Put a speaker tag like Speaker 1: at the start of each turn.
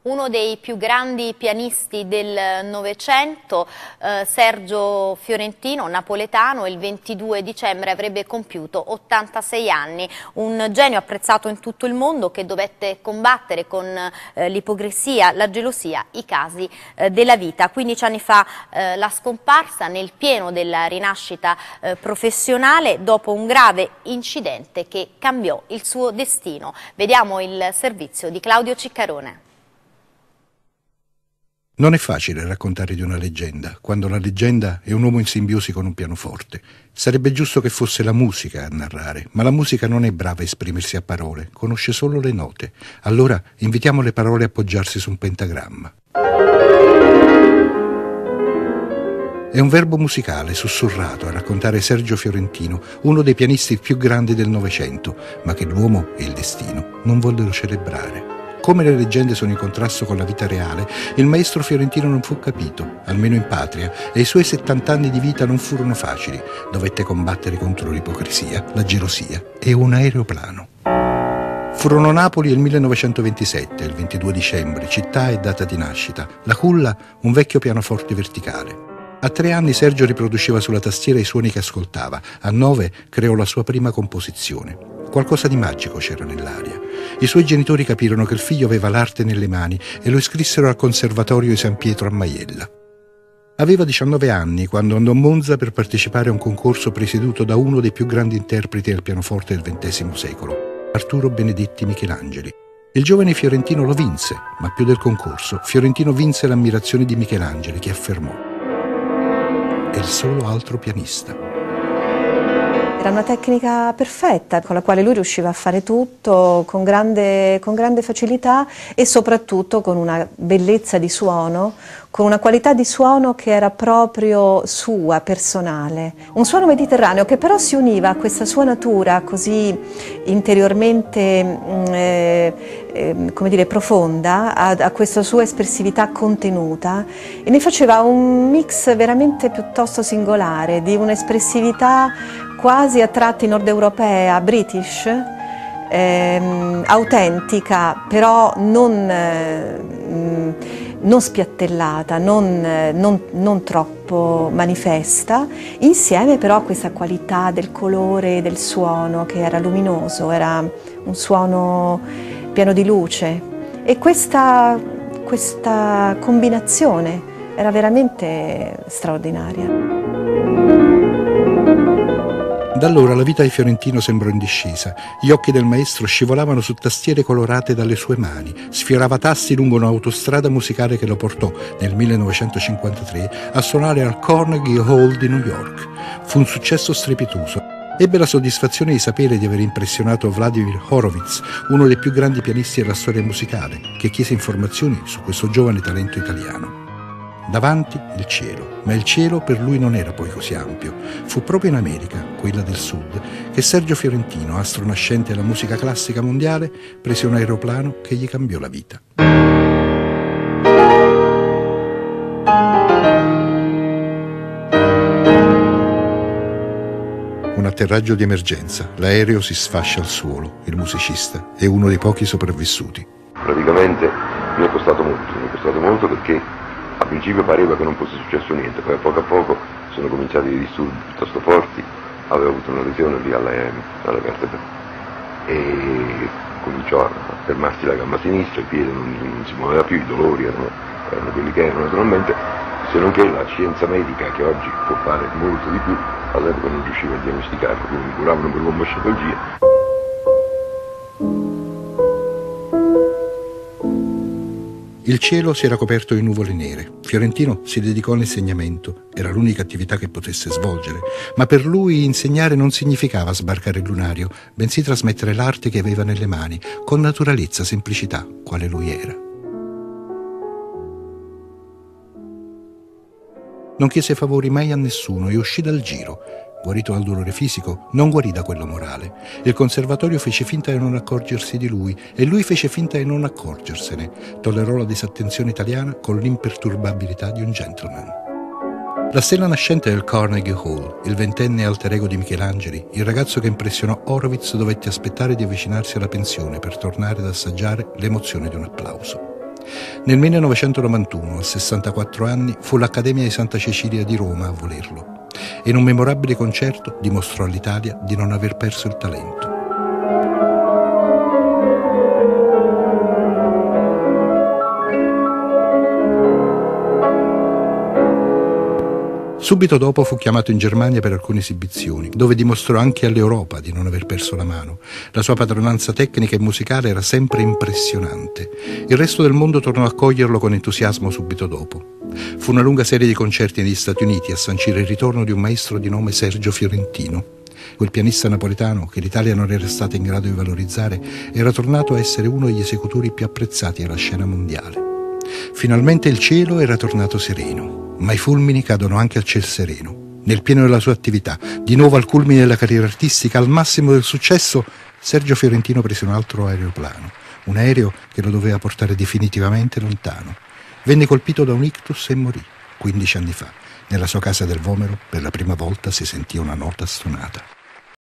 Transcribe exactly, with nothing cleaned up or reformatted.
Speaker 1: Uno dei più grandi pianisti del Novecento, eh, Sergio Fiorentino, napoletano, il ventidue dicembre avrebbe compiuto ottantasei anni. Un genio apprezzato in tutto il mondo che dovette combattere con eh, l'ipocrisia, la gelosia, i casi eh, della vita. quindici anni fa eh, la scomparsa nel pieno della rinascita eh, professionale dopo un grave incidente che cambiò il suo destino. Vediamo il servizio di Claudio Ciccarone.
Speaker 2: Non è facile raccontare di una leggenda, quando la leggenda è un uomo in simbiosi con un pianoforte. Sarebbe giusto che fosse la musica a narrare, ma la musica non è brava a esprimersi a parole, conosce solo le note. Allora invitiamo le parole a appoggiarsi su un pentagramma. È un verbo musicale, sussurrato, a raccontare Sergio Fiorentino, uno dei pianisti più grandi del Novecento, ma che l'uomo e il destino non vollero celebrare. Come le leggende sono in contrasto con la vita reale, il maestro fiorentino non fu capito, almeno in patria, e i suoi settanta anni di vita non furono facili. Dovette combattere contro l'ipocrisia, la gelosia e un aeroplano. Furono Napoli il millenovecentoventisette, il ventidue dicembre, città e data di nascita. La culla, un vecchio pianoforte verticale. A tre anni Sergio riproduceva sulla tastiera i suoni che ascoltava. A nove creò la sua prima composizione. Qualcosa di magico c'era nell'aria. I suoi genitori capirono che il figlio aveva l'arte nelle mani e lo iscrissero al Conservatorio di San Pietro a Maiella. Aveva diciannove anni quando andò a Monza per partecipare a un concorso presieduto da uno dei più grandi interpreti del pianoforte del ventesimo secolo, Arturo Benedetti Michelangeli. Il giovane Fiorentino lo vinse, ma più del concorso, Fiorentino vinse l'ammirazione di Michelangeli, che affermò: è il solo altro pianista.
Speaker 3: Era una tecnica perfetta con la quale lui riusciva a fare tutto con grande, con grande facilità e soprattutto con una bellezza di suono, con una qualità di suono che era proprio sua, personale. Un suono mediterraneo che però si univa a questa sua natura così interiormente eh, eh, come dire, profonda, a, a questa sua espressività contenuta, e ne faceva un mix veramente piuttosto singolare, di un'espressività quasi a tratti nord-europea, british, ehm, autentica, però non, eh, non spiattellata, non, non, non troppo manifesta, insieme però a questa qualità del colore e del suono che era luminoso, era un suono pieno di luce, e questa, questa combinazione era veramente straordinaria.
Speaker 2: Da allora la vita di Fiorentino sembrò in discesa. Gli occhi del maestro scivolavano su tastiere colorate dalle sue mani, sfiorava tasti lungo un'autostrada musicale che lo portò nel millenovecentocinquantatré a suonare al Carnegie Hall di New York. Fu un successo strepitoso. Ebbe la soddisfazione di sapere di aver impressionato Vladimir Horowitz, uno dei più grandi pianisti della storia musicale, che chiese informazioni su questo giovane talento italiano. Davanti il cielo, ma il cielo per lui non era poi così ampio. Fu proprio in America, quella del Sud, che Sergio Fiorentino, astro nascente della musica classica mondiale, prese un aeroplano che gli cambiò la vita. Un atterraggio di emergenza, l'aereo si sfascia al suolo, il musicista è uno dei pochi sopravvissuti.
Speaker 4: Praticamente mi è costato molto, mi è costato molto perché a principio pareva che non fosse successo niente, poi a poco a poco sono cominciati dei disturbi piuttosto forti, avevo avuto una lesione lì alle, alle vertebre e cominciò a fermarsi la gamba sinistra, il piede non, non si muoveva più, i dolori erano, erano quelli che erano naturalmente, se non che la scienza medica, che oggi può fare molto di più, all'epoca non riusciva a diagnosticarlo, quindi mi curavano per l'omboscopologia.
Speaker 2: Il cielo si era coperto di nuvole nere. Fiorentino si dedicò all'insegnamento, era l'unica attività che potesse svolgere, ma per lui insegnare non significava sbarcare il lunario, bensì trasmettere l'arte che aveva nelle mani, con naturalezza, semplicità, quale lui era. Non chiese favori mai a nessuno e uscì dal giro. Guarito dal dolore fisico, non guarì da quello morale. Il conservatorio fece finta di non accorgersi di lui e lui fece finta di non accorgersene. Tollerò la disattenzione italiana con l'imperturbabilità di un gentleman. La stella nascente del Carnegie Hall, il ventenne alter ego di Michelangeli, il ragazzo che impressionò Horowitz, dovette aspettare di avvicinarsi alla pensione per tornare ad assaggiare l'emozione di un applauso. Nel millenovecentonovantuno, a sessantaquattro anni, fu l'Accademia di Santa Cecilia di Roma a volerlo e in un memorabile concerto dimostrò all'Italia di non aver perso il talento. Subito dopo fu chiamato in Germania per alcune esibizioni, dove dimostrò anche all'Europa di non aver perso la mano. La sua padronanza tecnica e musicale era sempre impressionante. Il resto del mondo tornò a coglierlo con entusiasmo subito dopo. Fu una lunga serie di concerti negli Stati Uniti a sancire il ritorno di un maestro di nome Sergio Fiorentino. Quel pianista napoletano, che l'Italia non era stata in grado di valorizzare, era tornato a essere uno degli esecutori più apprezzati alla scena mondiale. Finalmente il cielo era tornato sereno, ma i fulmini cadono anche al ciel sereno. Nel pieno della sua attività, di nuovo al culmine della carriera artistica, al massimo del successo, Sergio Fiorentino prese un altro aeroplano, un aereo che lo doveva portare definitivamente lontano. Venne colpito da un ictus e morì quindici anni fa. Nella sua casa del Vomero per la prima volta si sentì una nota stonata.